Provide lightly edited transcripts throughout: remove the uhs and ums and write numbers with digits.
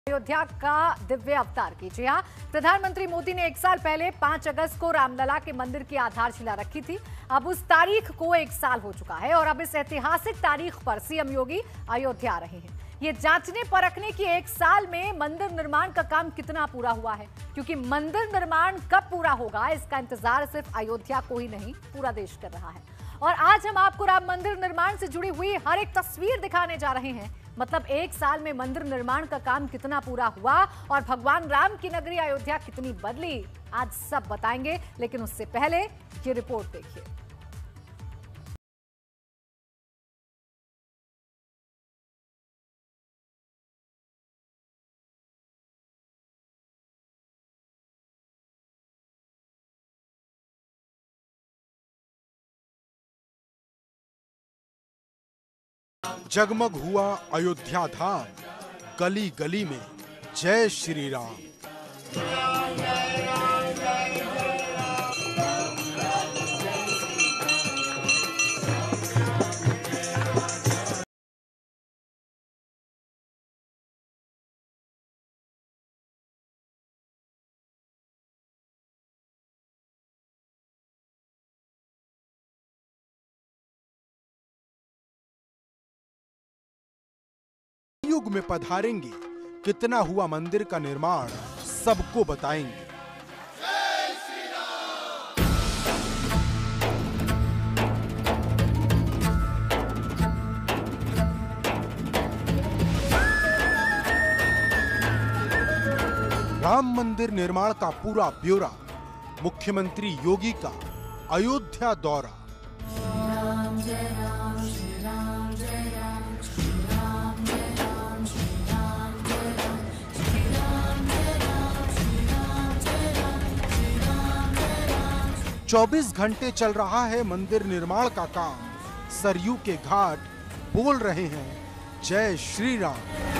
अयोध्या का दिव्य अवतार की। जी हां, प्रधानमंत्री मोदी ने 1 साल पहले 5 अगस्त को रामलला के मंदिर की आधारशिला रखी थी। अब उस तारीख को 1 साल हो चुका है और अब इस ऐतिहासिक तारीख पर सीएम योगी अयोध्या आ रहे हैं। ये जांचने परखने की 1 साल में मंदिर निर्माण का काम कितना पूरा हुआ है, क्योंकि मंदिर निर्माण कब पूरा होगा इसका इंतजार सिर्फ अयोध्या को ही नहीं पूरा देश कर रहा है। और आज हम आपको राम मंदिर निर्माण से जुड़ी हुई हर एक तस्वीर दिखाने जा रहे हैं। मतलब 1 साल में मंदिर निर्माण का काम कितना पूरा हुआ और भगवान राम की नगरी अयोध्या कितनी बदली, आज सब बताएंगे। लेकिन उससे पहले ये रिपोर्ट देखिए। जगमग हुआ अयोध्या धाम, गली गली में जय श्री राम। 'युग में पधारेंगे, कितना हुआ मंदिर का निर्माण सबको बताएंगे। जय श्री राम। 'राम मंदिर निर्माण का पूरा ब्यौरा, मुख्यमंत्री योगी का अयोध्या दौरा। 24 घंटे चल रहा है मंदिर निर्माण का काम। सरयू के घाट बोल रहे हैं जय श्री राम।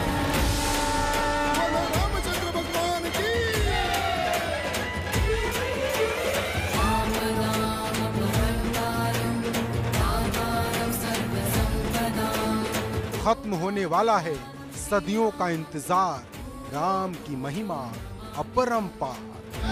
खत्म होने वाला है सदियों का इंतजार, राम की महिमा अपरंपार।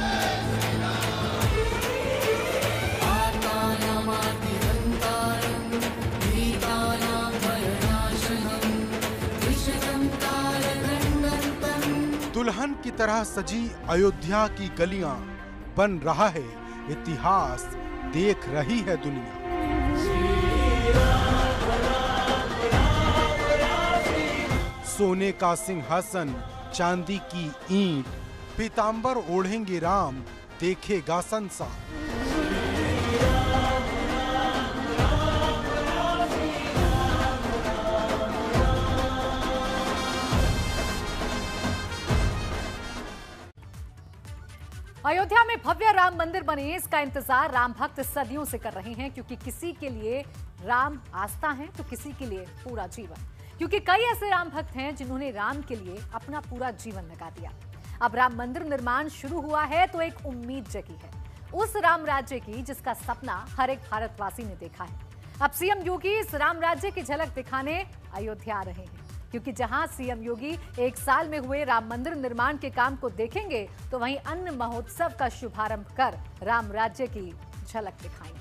दुल्हन की तरह सजी अयोध्या की गलियां, बन रहा है इतिहास, देख रही है दुनिया। सोने का सिंहासन, चांदी की ईंट, पीतांबर ओढ़ेंगे राम, देखेगा संसार। अयोध्या में भव्य राम मंदिर बने, इसका इंतजार राम भक्त सदियों से कर रहे हैं, क्योंकि किसी के लिए राम आस्था है तो किसी के लिए पूरा जीवन। क्योंकि कई ऐसे राम भक्त हैं जिन्होंने राम के लिए अपना पूरा जीवन लगा दिया। अब राम मंदिर निर्माण शुरू हुआ है तो एक उम्मीद जगी है, उस राम राज्य की जिसका सपना हर एक भारतवासी ने देखा है। अब सीएम योगी इस राम राज्य की झलक दिखाने अयोध्या आ रहे हैं, क्योंकि जहां सीएम योगी 1 साल में हुए राम मंदिर निर्माण के काम को देखेंगे, तो वहीं अन्न महोत्सव का शुभारंभ कर राम राज्य की झलक दिखाएंगे।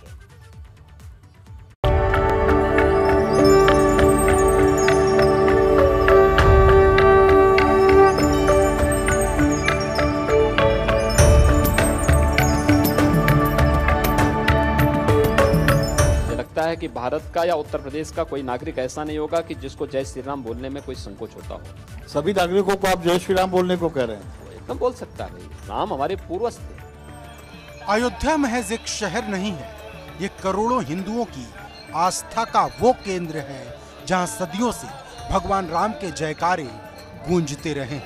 है कि भारत का या उत्तर प्रदेश का कोई नागरिक ऐसा नहीं होगा कि जिसको जय श्री राम बोलने में कोई संकोच होता हो। सभी नागरिकों को आप जय श्री राम बोलने को कह रहे हैं? एकदम बोल सकता है, राम हमारे पूर्वज थे। अयोध्या महज एक शहर नहीं है, ये करोड़ों हिंदुओं की आस्था का वो केंद्र है जहां सदियों से भगवान राम के जयकारे गूंजते रहे।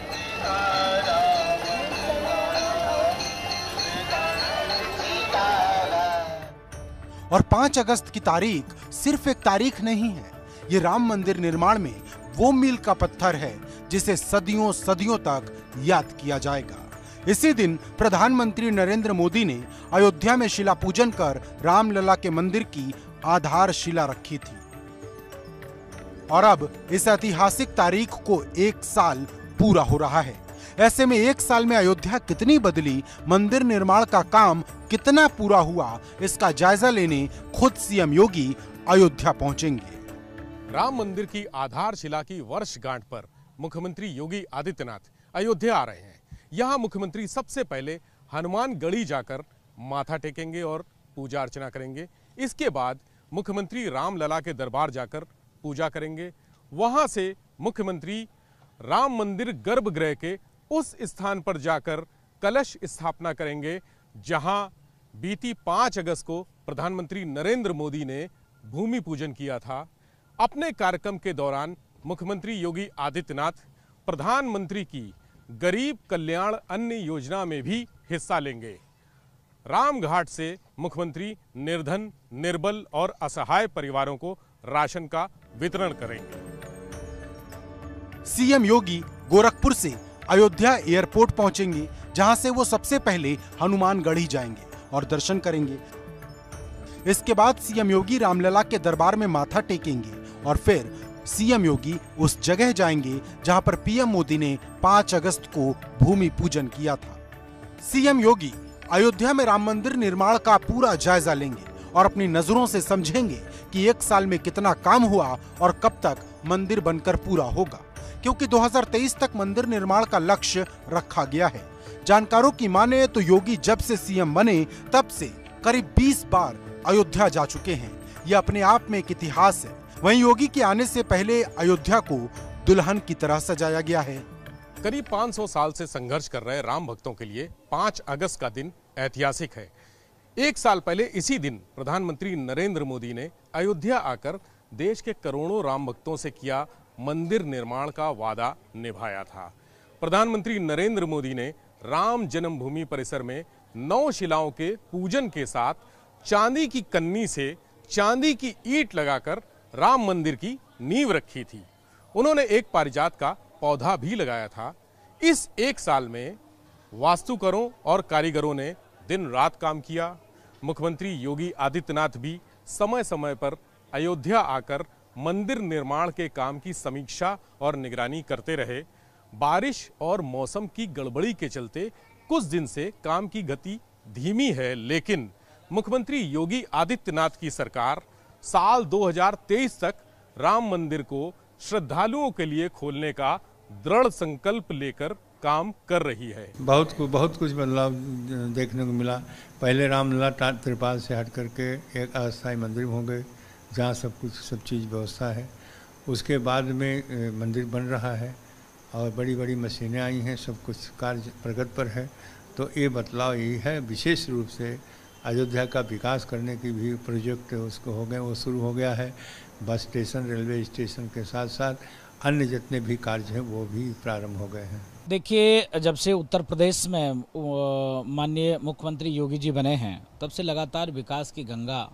और 5 अगस्त की तारीख सिर्फ एक तारीख नहीं है, ये राम मंदिर निर्माण में वो मील का पत्थर है जिसे सदियों सदियों तक याद किया जाएगा। इसी दिन प्रधानमंत्री नरेंद्र मोदी ने अयोध्या में शिला पूजन कर रामलला के मंदिर की आधारशिला रखी थी। और अब इस ऐतिहासिक तारीख को 1 साल पूरा हो रहा है। ऐसे में एक साल में अयोध्या कितनी बदली, मंदिर निर्माण का काम कितना पूरा हुआ, इसका जायजा लेने खुद सीएम योगी अयोध्या पहुंचेंगे। राम मंदिर की आधारशिला की वर्षगांठ पर मुख्यमंत्री योगी आदित्यनाथ अयोध्या आ रहे हैं। यहाँ मुख्यमंत्री सबसे पहले हनुमानगढ़ी जाकर माथा टेकेंगे और पूजा अर्चना करेंगे। इसके बाद मुख्यमंत्री रामलला के दरबार जाकर पूजा करेंगे। वहां से मुख्यमंत्री राम मंदिर गर्भगृह के उस स्थान पर जाकर कलश स्थापना करेंगे जहां बीती 5 अगस्त को प्रधानमंत्री नरेंद्र मोदी ने भूमि पूजन किया था। अपने कार्यक्रम के दौरान मुख्यमंत्री योगी आदित्यनाथ प्रधानमंत्री की गरीब कल्याण अन्न योजना में भी हिस्सा लेंगे। रामघाट से मुख्यमंत्री निर्धन, निर्बल और असहाय परिवारों को राशन का वितरण करेंगे। सीएम योगी गोरखपुर से अयोध्या एयरपोर्ट पहुंचेंगे, जहां से वो सबसे पहले हनुमानगढ़ी जाएंगे और दर्शन करेंगे। इसके बाद सीएम योगी रामलला के दरबार में माथा टेकेंगे और फिर सीएम योगी उस जगह जाएंगे जहां पर पीएम मोदी ने 5 अगस्त को भूमि पूजन किया था। सीएम योगी अयोध्या में राम मंदिर निर्माण का पूरा जायजा लेंगे और अपनी नजरों से समझेंगे कि एक साल में कितना काम हुआ और कब तक मंदिर बनकर पूरा होगा, क्योंकि 2023 तक मंदिर निर्माण का लक्ष्य रखा गया है। जानकारों की माने तो योगी जब से सीएम बने तब से करीब 20 बार अयोध्या जा चुके हैं। यह अपने आप में एक इतिहास है। वहीं योगी के आने से पहले अयोध्या को दुल्हन की तरह सजाया गया है। करीब 500 साल से संघर्ष कर रहे राम भक्तों के लिए 5 अगस्त का दिन ऐतिहासिक है। एक साल पहले इसी दिन प्रधानमंत्री नरेंद्र मोदी ने अयोध्या आकर देश के करोड़ों राम भक्तों से किया मंदिर निर्माण का वादा निभाया था। प्रधानमंत्री नरेंद्र मोदी ने राम जन्मभूमि परिसर में 9 शिलाओं के पूजन के साथ चांदी की कन्नी से चांदी की ईंट लगाकर राम मंदिर की नींव रखी थी। उन्होंने एक पारिजात का पौधा भी लगाया था। इस एक साल में वास्तुकारों और कारीगरों ने दिन रात काम किया। मुख्यमंत्री योगी आदित्यनाथ भी समय समय पर अयोध्या आकर मंदिर निर्माण के काम की समीक्षा और निगरानी करते रहे। बारिश और मौसम की गड़बड़ी के चलते कुछ दिन से काम की गति धीमी है, लेकिन मुख्यमंत्री योगी आदित्यनाथ की सरकार साल 2023 तक राम मंदिर को श्रद्धालुओं के लिए खोलने का दृढ़ संकल्प लेकर काम कर रही है। बहुत कुछ बदलाव देखने को मिला। पहले रामलला त्रिपाल से हट करके एक अस्थायी मंदिर हो गए जहाँ सब चीज़ व्यवस्था है। उसके बाद में मंदिर बन रहा है और बड़ी बड़ी मशीनें आई हैं, सब कुछ कार्य प्रगति पर है। तो ये बदलाव यही है। विशेष रूप से अयोध्या का विकास करने की भी प्रोजेक्ट उसको हो गए, वो शुरू हो गया है। बस स्टेशन, रेलवे स्टेशन के साथ साथ अन्य जितने भी कार्य हैं वो भी प्रारंभ हो गए हैं। देखिए, जब से उत्तर प्रदेश में माननीय मुख्यमंत्री योगी जी बने हैं तब से लगातार विकास की गंगा,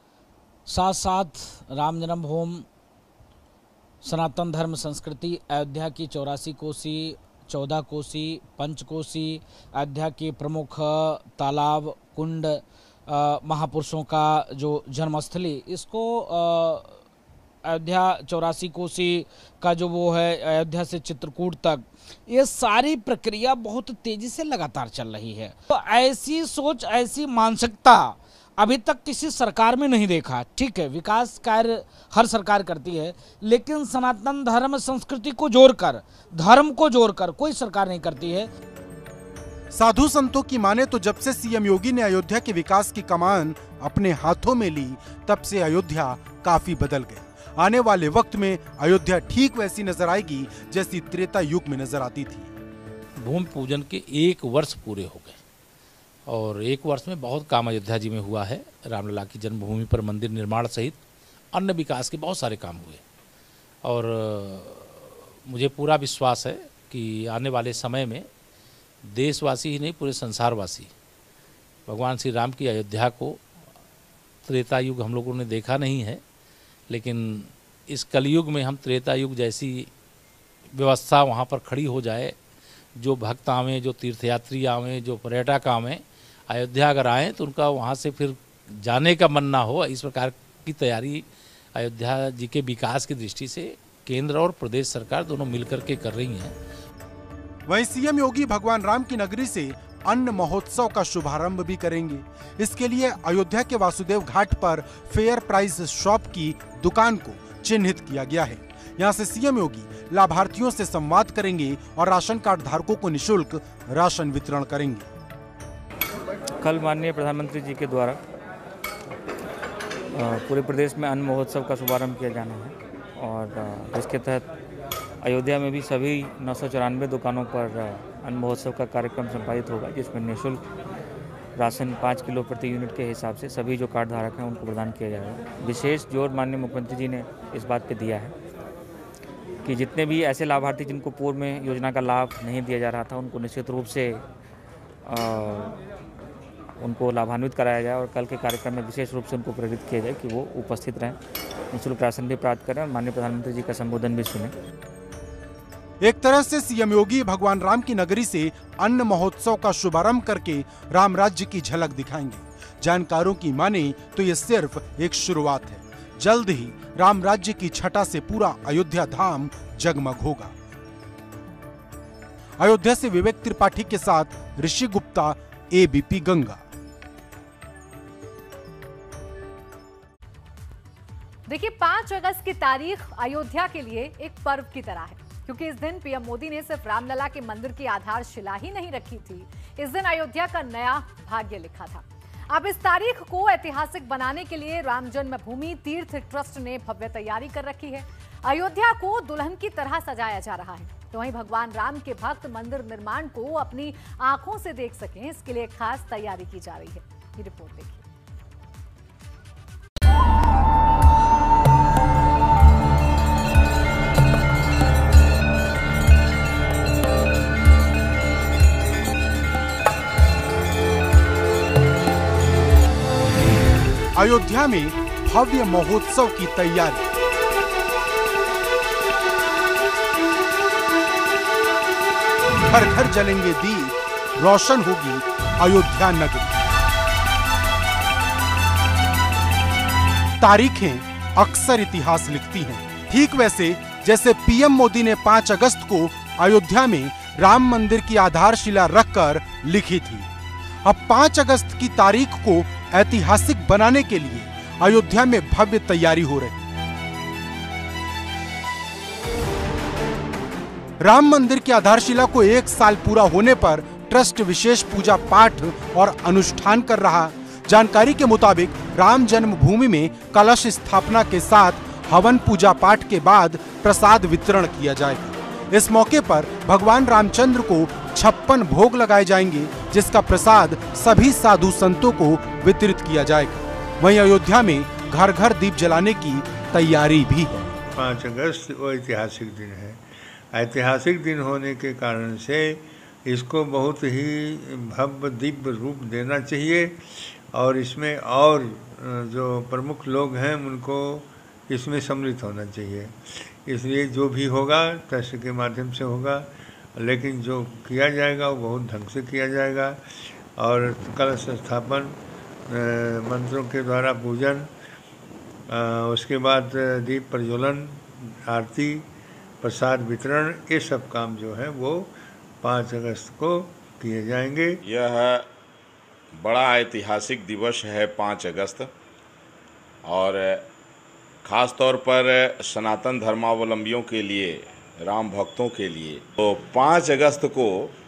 साथ साथ राम जन्मभूमि, सनातन धर्म संस्कृति, अयोध्या की 84 कोसी, 14 कोसी, पंचकोसी, अयोध्या के प्रमुख तालाब, कुंड, महापुरुषों का जो जन्मस्थली, इसको अयोध्या 84 कोसी का जो वो है अयोध्या से चित्रकूट तक, ये सारी प्रक्रिया बहुत तेजी से लगातार चल रही है। तो ऐसी सोच, ऐसी मानसिकता अभी तक किसी सरकार में नहीं देखा। ठीक है, विकास कार्य हर सरकार करती है, लेकिन सनातन धर्म संस्कृति को जोड़कर, धर्म को जोड़कर कोई सरकार नहीं करती है। साधु संतों की माने तो जब से सीएम योगी ने अयोध्या के विकास की कमान अपने हाथों में ली, तब से अयोध्या काफी बदल गई। आने वाले वक्त में अयोध्या ठीक वैसी नजर आएगी जैसी त्रेता युग में नजर आती थी। भूमि पूजन के 1 वर्ष पूरे हो गए और 1 वर्ष में बहुत काम अयोध्या जी में हुआ है। रामलला की जन्मभूमि पर मंदिर निर्माण सहित अन्य विकास के बहुत सारे काम हुए और मुझे पूरा विश्वास है कि आने वाले समय में देशवासी ही नहीं, पूरे संसारवासी भगवान श्री राम की अयोध्या को, त्रेता युग हम लोगों ने देखा नहीं है, लेकिन इस कलयुग में हम त्रेता युग जैसी व्यवस्था वहाँ पर खड़ी हो जाए। जो भक्त आवें, जो तीर्थयात्री आवें, जो पर्यटक आवें, अयोध्या अगर आएँ तो उनका वहाँ से फिर जाने का मन ना हो, इस प्रकार की तैयारी अयोध्या जी के विकास की दृष्टि से केंद्र और प्रदेश सरकार दोनों मिलकर के कर रही हैं। वहीं सीएम योगी भगवान राम की नगरी से अन्न महोत्सव का शुभारंभ भी करेंगे। इसके लिए अयोध्या के वासुदेव घाट पर फेयर प्राइस शॉप की दुकान को चिन्हित किया गया है। यहाँ से सीएम योगी लाभार्थियों से संवाद करेंगे और राशन कार्ड धारकों को निशुल्क राशन वितरण करेंगे। कल माननीय प्रधानमंत्री जी के द्वारा पूरे प्रदेश में अन्न महोत्सव का शुभारंभ किया जाना है और इसके तहत अयोध्या में भी सभी 994 दुकानों पर अन्न महोत्सव का कार्यक्रम संपादित होगा, जिसमें निःशुल्क राशन 5 किलो प्रति यूनिट के हिसाब से सभी जो कार्ड धारक हैं उनको प्रदान किया जाएगा। विशेष जोर माननीय मुख्यमंत्री जी ने इस बात पे दिया है कि जितने भी ऐसे लाभार्थी जिनको पूर्व में योजना का लाभ नहीं दिया जा रहा था, उनको निश्चित रूप से उनको लाभान्वित कराया जाए और कल के कार्यक्रम में विशेष रूप से उनको प्रेरित किया जाए कि वो उपस्थित रहें, निःशुल्क राशन भी प्राप्त करें और माननीय प्रधानमंत्री जी का संबोधन भी सुने। एक तरह से सीएम योगी भगवान राम की नगरी से अन्न महोत्सव का शुभारंभ करके राम राज्य की झलक दिखाएंगे। जानकारों की माने तो ये सिर्फ एक शुरुआत है। जल्द ही राम राज्य की छटा से पूरा अयोध्या धाम जगमग होगा। अयोध्या से विवेक त्रिपाठी के साथ ऋषि गुप्ता, एबीपी गंगा। देखिए, 5 अगस्त की तारीख अयोध्या के लिए एक पर्व की तरह है, क्योंकि इस दिन पीएम मोदी ने सिर्फ रामलला के मंदिर की आधारशिला ही नहीं रखी थी, इस दिन अयोध्या का नया भाग्य लिखा था। अब इस तारीख को ऐतिहासिक बनाने के लिए राम जन्मभूमि तीर्थ ट्रस्ट ने भव्य तैयारी कर रखी है। अयोध्या को दुल्हन की तरह सजाया जा रहा है, तो वहीं भगवान राम के भक्त मंदिर निर्माण को अपनी आंखों से देख सकें, इसके लिए खास तैयारी की जा रही है। ये रिपोर्ट देखिए। अयोध्या में भव्य महोत्सव की तैयारी। घर घर जलेंगे दीप, रोशन होगी अयोध्या नगरी। तारीखें अक्सर इतिहास लिखती हैं, ठीक वैसे जैसे पीएम मोदी ने 5 अगस्त को अयोध्या में राम मंदिर की आधारशिला रखकर लिखी थी। अब 5 अगस्त की तारीख को ऐतिहासिक बनाने के लिए अयोध्या में भव्य तैयारी हो रही। राम मंदिर की आधारशिला को 1 साल पूरा होने पर ट्रस्ट विशेष पूजा पाठ और अनुष्ठान कर रहा। जानकारी के मुताबिक राम जन्मभूमि में कलश स्थापना के साथ हवन पूजा पाठ के बाद प्रसाद वितरण किया जाएगा। इस मौके पर भगवान रामचंद्र को 56 भोग लगाए जाएंगे, जिसका प्रसाद सभी साधु संतों को वितरित किया जाएगा। वहीं अयोध्या में घर घर दीप जलाने की तैयारी भी है। 5 अगस्त वो ऐतिहासिक दिन है। ऐतिहासिक दिन होने के कारण से इसको बहुत ही भव्य दिव्य रूप देना चाहिए और इसमें और जो प्रमुख लोग हैं उनको इसमें सम्मिलित होना चाहिए। इसलिए जो भी होगा ट्रस्ट के माध्यम से होगा, लेकिन जो किया जाएगा वो बहुत ढंग से किया जाएगा और कलश स्थापन, मंत्रों के द्वारा पूजन, उसके बाद दीप प्रज्वलन, आरती, प्रसाद वितरण, ये सब काम जो है वो 5 अगस्त को किए जाएंगे। यह बड़ा ऐतिहासिक दिवस है 5 अगस्त और ख़ास तौर पर सनातन धर्मावलंबियों के लिए, राम भक्तों के लिए। तो 5 अगस्त को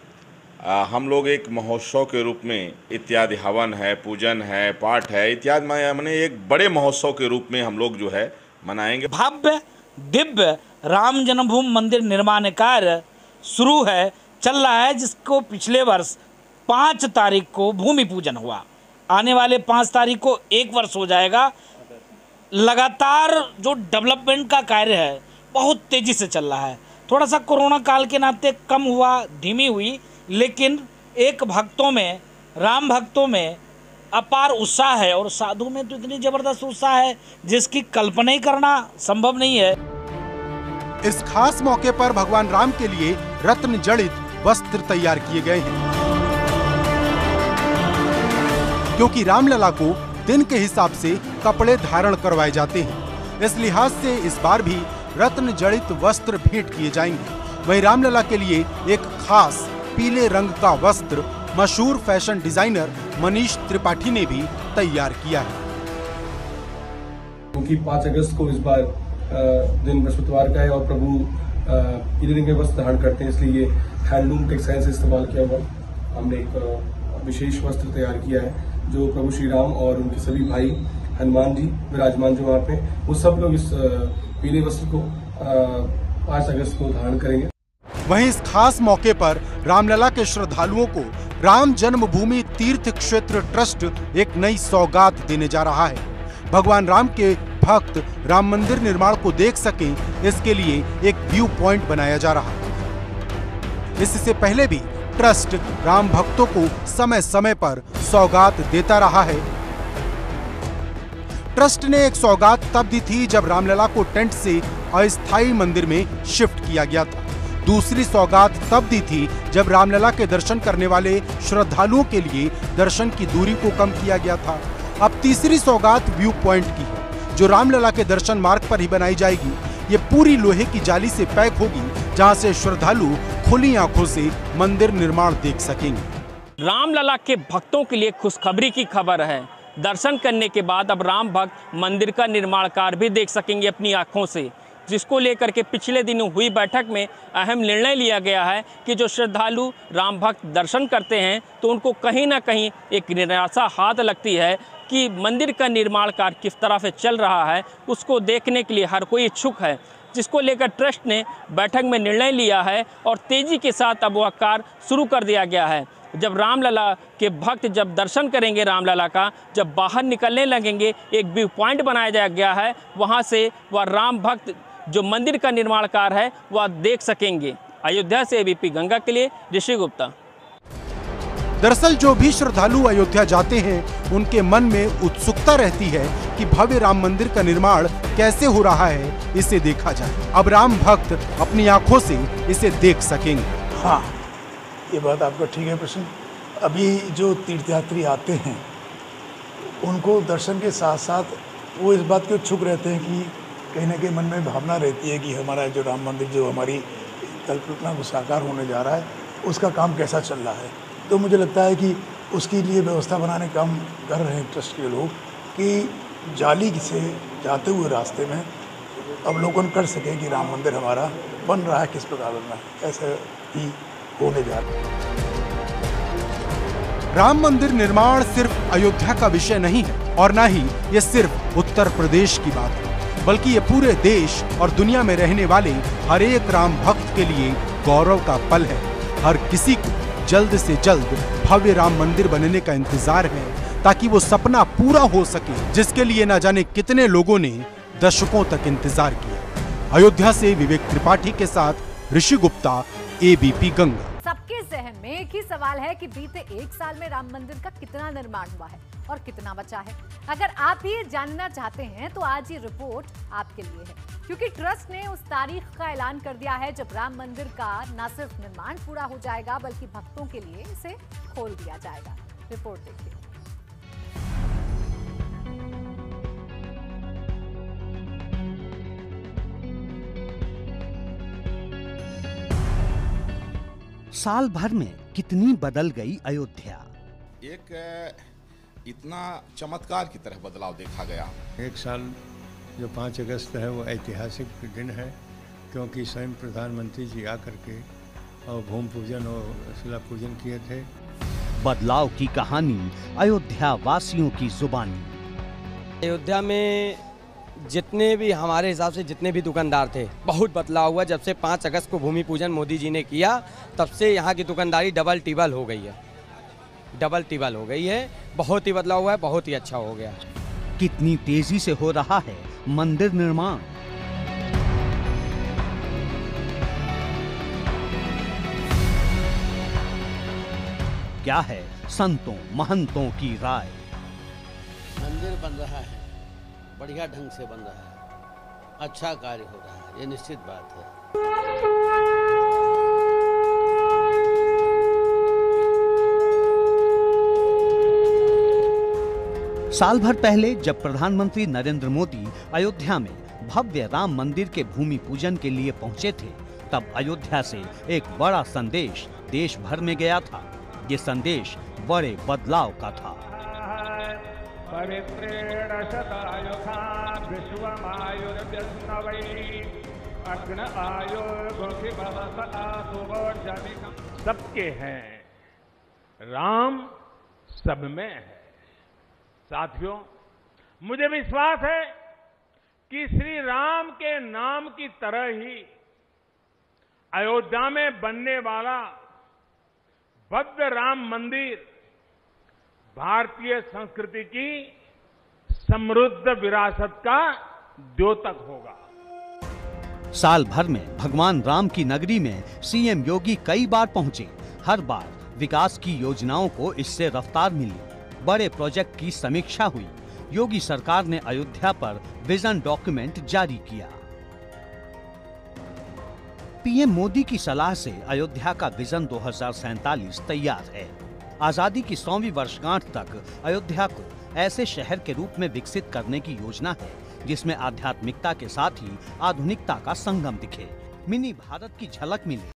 हम लोग एक महोत्सव के रूप में इत्यादि हवन है, पूजन है, पाठ है इत्यादि मैंने एक बड़े महोत्सव के रूप में हम लोग जो है मनाएंगे। भव्य दिव्य राम जन्मभूमि मंदिर निर्माण कार्य शुरू है, चल रहा है, जिसको पिछले वर्ष 5 तारीख को भूमि पूजन हुआ। आने वाले 5 तारीख को 1 वर्ष हो जाएगा। लगातार जो डेवलपमेंट का कार्य है बहुत तेज़ी से चल रहा है। थोड़ा सा कोरोना काल के नाते कम हुआ, धीमी हुई, लेकिन एक भक्तों में, राम भक्तों में अपार उत्साह है और साधु में तो इतनी ज़बरदस्त उत्साह है जिसकी कल्पना ही करना संभव नहीं है। इस खास मौके पर भगवान राम के लिए रत्न जड़ित वस्त्र तैयार किए गए हैं, क्योंकि रामलला को दिन के हिसाब से कपड़े धारण करवाए जाते हैं। इस लिहाज से इस बार भी रत्न जड़ित वस्त्र भेंट किए जाएंगे। वहीं रामलला के लिए एक खास पीले रंग का वस्त्र मशहूर फैशन डिजाइनर मनीष त्रिपाठी ने भी तैयार किया है। क्योंकि 5 अगस्त को इस बार दिन बृहस्पतिवार का है और प्रभु पीले रंग के वस्त्र धारण करते हैं, इसलिए हैंडलूम टेक्सटाइल से इस्तेमाल किया हुआ हमने एक विशेष वस्त्र तैयार किया है जो प्रभु श्री राम और उनके सभी भाई हनुमान जी विराजमान जो वहाँ पे, वो सब लोग इस पीले वस्त्र को 5 अगस्त को धारण करेंगे। वहीं इस खास मौके पर रामलला के श्रद्धालुओं को राम जन्मभूमि तीर्थ क्षेत्र ट्रस्ट एक नई सौगात देने जा रहा है। भगवान राम के भक्त राम मंदिर निर्माण को देख सकें, इसके लिए एक व्यू पॉइंट बनाया जा रहा है। इससे पहले भी ट्रस्ट राम भक्तों को समय समय पर सौगात देता रहा है। ट्रस्ट ने एक सौगात तब दी थी जब रामलला को टेंट से अस्थायी मंदिर में शिफ्ट किया गया था। दूसरी सौगात तब दी थी जब रामलला के दर्शन करने वाले श्रद्धालुओं के लिए दर्शन की दूरी को कम किया गया था। अब तीसरी सौगात व्यू पॉइंट की है, जो रामलला के दर्शन मार्ग पर ही बनाई जाएगी। ये पूरी लोहे की जाली से पैक होगी, जहां से श्रद्धालु खुली आंखों से मंदिर निर्माण देख सकेंगे। रामलला के भक्तों के लिए खुशखबरी की खबर है। दर्शन करने के बाद अब राम भक्त मंदिर का निर्माण कार्य भी देख सकेंगे अपनी आंखों से, जिसको लेकर के पिछले दिनों हुई बैठक में अहम निर्णय लिया गया है कि जो श्रद्धालु राम भक्त दर्शन करते हैं तो उनको कहीं ना कहीं एक निराशा हाथ लगती है कि मंदिर का निर्माण कार्य किस तरह से चल रहा है, उसको देखने के लिए हर कोई इच्छुक है, जिसको लेकर ट्रस्ट ने बैठक में निर्णय लिया है और तेजी के साथ अब वह कार्य शुरू कर दिया गया है। जब रामलला के भक्त जब दर्शन करेंगे रामलला का, जब बाहर निकलने लगेंगे, एक व्यू पॉइंट बनाया गया है, वहां से वह राम भक्त जो मंदिर का निर्माण कार्य है वह देख सकेंगे। अयोध्या से एबीपी गंगा के लिए ऋषि गुप्ता। दरअसल जो भी श्रद्धालु अयोध्या जाते हैं उनके मन में उत्सुकता रहती है कि भव्य राम मंदिर का निर्माण कैसे हो रहा है, इसे देखा जाए। अब राम भक्त अपनी आंखों से इसे देख सकेंगे। हाँ, ये बात आपका ठीक है प्रश्न। अभी जो तीर्थयात्री आते हैं उनको दर्शन के साथ साथ वो इस बात के इच्छुक रहते हैं कि कहीं ना कहीं मन में भावना रहती है कि हमारा जो राम मंदिर जो हमारी कल्पना को साकार होने जा रहा है उसका काम कैसा चल रहा है। तो मुझे लगता है कि उसके लिए व्यवस्था बनाने का काम कर रहे हैं ट्रस्ट के लोग कि जाली से जाते हुए रास्ते में अवलोकन कर सकें कि राम मंदिर हमारा बन रहा है, किस प्रकार बन रहा है, ऐसे ही होने जा रहा है। राम मंदिर निर्माण सिर्फ अयोध्या का विषय नहीं है और न ही ये सिर्फ उत्तर प्रदेश की बात है, बल्कि ये पूरे देश और दुनिया में रहने वाले हर एक राम भक्त के लिए गौरव का पल है। हर किसी को जल्द से जल्द भव्य राम मंदिर बनने का इंतजार है ताकि वो सपना पूरा हो सके, जिसके लिए न जाने कितने लोगों ने दशकों तक इंतजार किया। अयोध्या से विवेक त्रिपाठी के साथ ऋषि गुप्ता, एबीपी गंगा। सबके जहन में एक ही सवाल है कि बीते 1 साल में राम मंदिर का कितना निर्माण हुआ है और कितना बचा है। अगर आप भी ये जानना चाहते हैं तो आज ये रिपोर्ट आपके लिए है, क्योंकि ट्रस्ट ने उस तारीख का ऐलान कर दिया है जब राम मंदिर का न सिर्फ निर्माण पूरा हो जाएगा बल्कि भक्तों के लिए इसे खोल दिया जाएगा। रिपोर्ट देखिए। साल भर में कितनी बदल गई अयोध्या। एक इतना चमत्कार की तरह बदलाव देखा गया। एक साल जो 5 अगस्त है वो ऐतिहासिक दिन है, क्योंकि स्वयं प्रधानमंत्री जी आकर के और भूमि पूजन और शिला पूजन किए थे। बदलाव की कहानी अयोध्या वासियों की जुबानी। अयोध्या में जितने भी हमारे हिसाब से जितने भी दुकानदार थे, बहुत बदलाव हुआ। जब से 5 अगस्त को भूमि पूजन मोदी जी ने किया तब से यहाँ की दुकानदारी डबल टिबल हो गई है। बहुत ही बदलाव हुआ है, बहुत ही अच्छा हो गया। कितनी तेजी से हो रहा है मंदिर निर्माण। क्या है संतों महंतों की राय। मंदिर बन रहा है, बढ़िया ढंग से बन रहा है, अच्छा कार्य हो रहा है, ये निश्चित बात है। साल भर पहले जब प्रधानमंत्री नरेंद्र मोदी अयोध्या में भव्य राम मंदिर के भूमि पूजन के लिए पहुंचे थे तब अयोध्या से एक बड़ा संदेश देश भर में गया था। ये संदेश बड़े बदलाव का था। सबके हैं, राम सब में है। साथियों, मुझे विश्वास है कि श्री राम के नाम की तरह ही अयोध्या में बनने वाला भव्य राम मंदिर भारतीय संस्कृति की समृद्ध विरासत का द्योतक होगा। साल भर में भगवान राम की नगरी में सीएम योगी कई बार पहुंचे। हर बार विकास की योजनाओं को इससे रफ्तार मिली। बड़े प्रोजेक्ट की समीक्षा हुई। योगी सरकार ने अयोध्या पर विजन डॉक्यूमेंट जारी किया। पीएम मोदी की सलाह से अयोध्या का विजन 2047 तैयार है। आजादी की 100वीं वर्षगांठ तक अयोध्या को ऐसे शहर के रूप में विकसित करने की योजना है जिसमें आध्यात्मिकता के साथ ही आधुनिकता का संगम दिखे, मिनी भारत की झलक मिले।